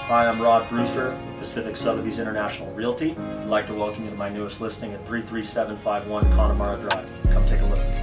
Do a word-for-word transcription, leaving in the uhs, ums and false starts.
Hi, I'm Rod Brewster with Pacific Sotheby's International Realty. I'd like to welcome you to my newest listing at three three seven five one Connemara Drive. Come take a look.